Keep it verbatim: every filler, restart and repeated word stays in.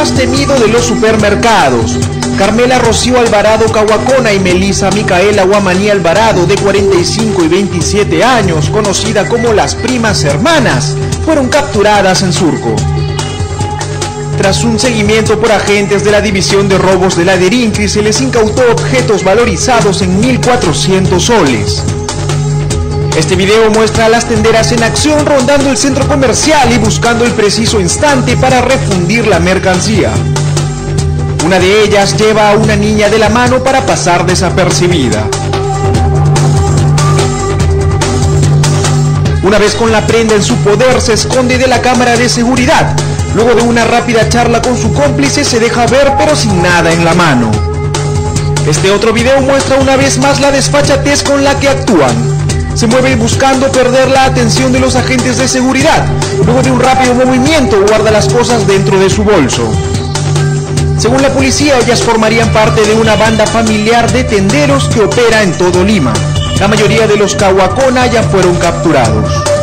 más temido de los supermercados. Carmela Rocío Alvarado Cahuacona y Melissa Micaela Guamaní Alvarado, de cuarenta y cinco y veintisiete años, conocida como las primas hermanas, fueron capturadas en Surco. Tras un seguimiento por agentes de la División de Robos de la Derinchi, se les incautó objetos valorizados en mil cuatrocientos soles. Este video muestra a las tenderas en acción rondando el centro comercial y buscando el preciso instante para refundir la mercancía. Una de ellas lleva a una niña de la mano para pasar desapercibida. Una vez con la prenda en su poder, se esconde de la cámara de seguridad. Luego de una rápida charla con su cómplice, se deja ver pero sin nada en la mano. Este otro video muestra una vez más la desfachatez con la que actúan. Se mueve buscando perder la atención de los agentes de seguridad. Luego de un rápido movimiento, guarda las cosas dentro de su bolso. Según la policía, ellas formarían parte de una banda familiar de tenderos que opera en todo Lima. La mayoría de los Cahuacona ya fueron capturados.